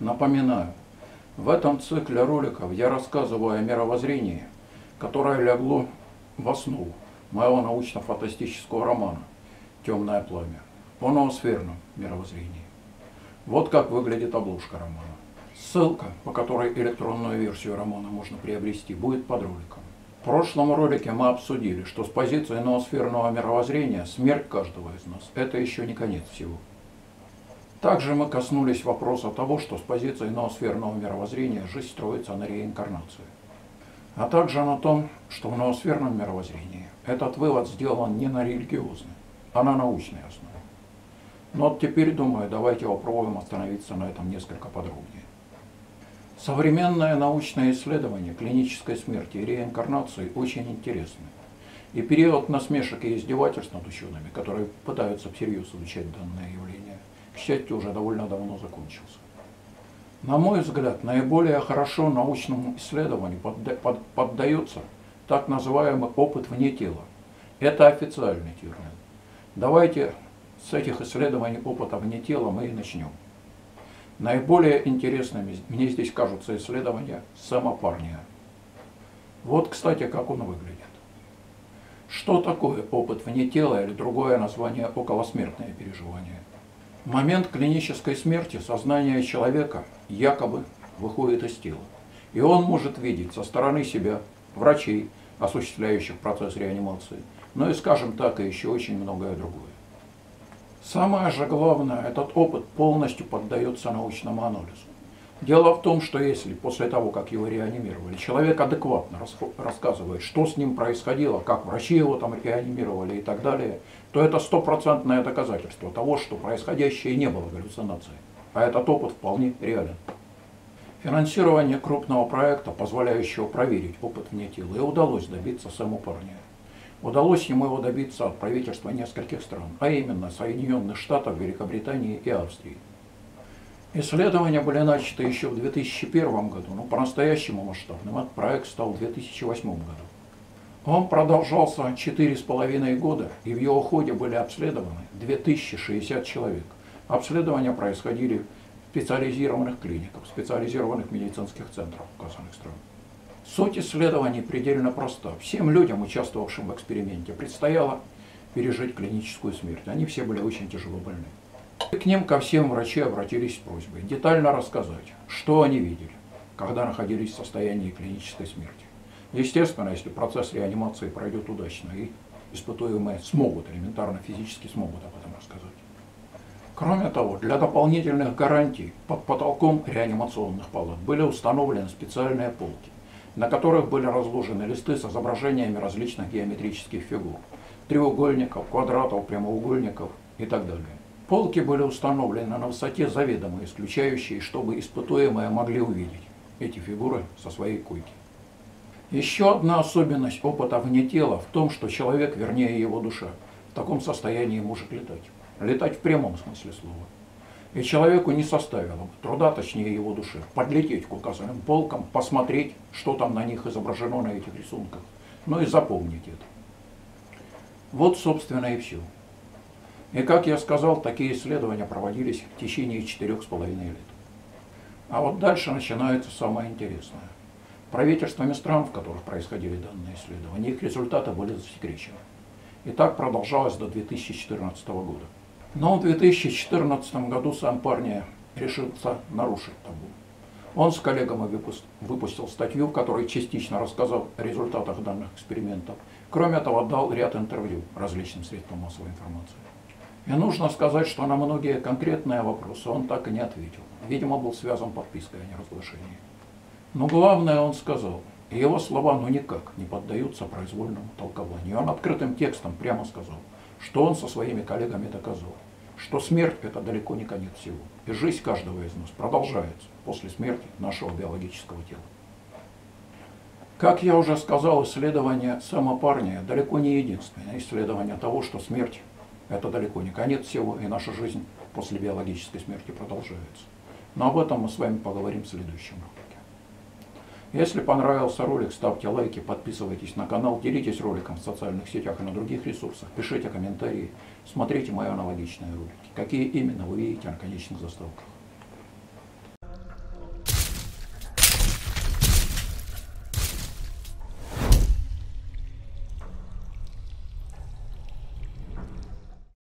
Напоминаю, в этом цикле роликов я рассказываю о мировоззрении, которое легло в основу моего научно-фантастического романа «Темное пламя» о ноосферном мировоззрении. Вот как выглядит обложка романа. Ссылка, по которой электронную версию романа можно приобрести, будет под роликом. В прошлом ролике мы обсудили, что с позиции ноосферного мировоззрения смерть каждого из нас – это еще не конец всего. Также мы коснулись вопроса того, что с позиции ноосферного мировоззрения жизнь строится на реинкарнации. А также на том, что в ноосферном мировоззрении этот вывод сделан не на религиозной, а на научной основе. Но вот теперь, думаю, давайте попробуем остановиться на этом несколько подробнее. Современное научное исследование клинической смерти и реинкарнации очень интересны. И период насмешек и издевательств над учеными, которые пытаются всерьез изучать данное явление, к счастью, уже довольно давно закончился. На мой взгляд, наиболее хорошо научному исследованию поддается так называемый опыт вне тела. Это официальный термин. Давайте с этих исследований опыта вне тела мы и начнем. Наиболее интересными мне здесь кажутся исследования Сэма Парния. Вот, кстати, как он выглядит. Что такое опыт вне тела или другое название околосмертное переживание? В момент клинической смерти сознание человека якобы выходит из тела. И он может видеть со стороны себя врачей, осуществляющих процесс реанимации, но и, скажем так, и еще очень многое другое. Самое же главное, этот опыт полностью поддается научному анализу. Дело в том, что если после того, как его реанимировали, человек адекватно рассказывает, что с ним происходило, как врачи его там реанимировали и так далее, то это стопроцентное доказательство того, что происходящее не было галлюцинацией, а этот опыт вполне реален. Финансирование крупного проекта, позволяющего проверить опыт вне тела, и удалось добиться Сэму Парния. Удалось ему его добиться от правительства нескольких стран, а именно Соединенных Штатов, Великобритании и Австрии. Исследования были начаты еще в 2001 году, но по-настоящему масштабным этот проект стал в 2008 году. Он продолжался 4,5 года, и в его ходе были обследованы 2060 человек. Обследования происходили в специализированных клиниках, в специализированных медицинских центрах указанных стран. Суть исследований предельно проста. Всем людям, участвовавшим в эксперименте, предстояло пережить клиническую смерть. Они все были очень тяжело больны. И к ним ко всем врачи обратились с просьбой детально рассказать, что они видели, когда находились в состоянии клинической смерти. Естественно, если процесс реанимации пройдет удачно, и испытуемые смогут, элементарно физически смогут об этом рассказать. Кроме того, для дополнительных гарантий под потолком реанимационных палат были установлены специальные полки, на которых были разложены листы с изображениями различных геометрических фигур, треугольников, квадратов, прямоугольников и так далее. Полки были установлены на высоте заведомо исключающей, чтобы испытуемые могли увидеть эти фигуры со своей койки. Еще одна особенность опыта вне тела в том, что человек, вернее его душа, в таком состоянии может летать. Летать в прямом смысле слова. И человеку не составило бы труда, точнее его душе, подлететь к указанным полкам, посмотреть, что там на них изображено на этих рисунках, ну и запомнить это. Вот, собственно, и все. И, как я сказал, такие исследования проводились в течение 4,5 лет. А вот дальше начинается самое интересное. Правительствами стран, в которых происходили данные исследования, их результаты были засекречены. И так продолжалось до 2014 года. Но в 2014 году Сэм Парния решился нарушить табу. Он с коллегами выпустил статью, в которой частично рассказал о результатах данных экспериментов. Кроме того, дал ряд интервью различным средствам массовой информации. И нужно сказать, что на многие конкретные вопросы он так и не ответил. Видимо, был связан подпиской о неразглашении. Но главное он сказал, и его слова никак не поддаются произвольному толкованию. Он открытым текстом прямо сказал, что он со своими коллегами доказал, что смерть – это далеко не конец всего. И жизнь каждого из нас продолжается после смерти нашего биологического тела. Как я уже сказал, исследование Сэма Парния далеко не единственное исследование того, что смерть – это далеко не конец всего, и наша жизнь после биологической смерти продолжается. Но об этом мы с вами поговорим в следующем ролике. Если понравился ролик, ставьте лайки, подписывайтесь на канал, делитесь роликом в социальных сетях и на других ресурсах, пишите комментарии, смотрите мои аналогичные ролики. Какие именно вы видите на конечных заставках.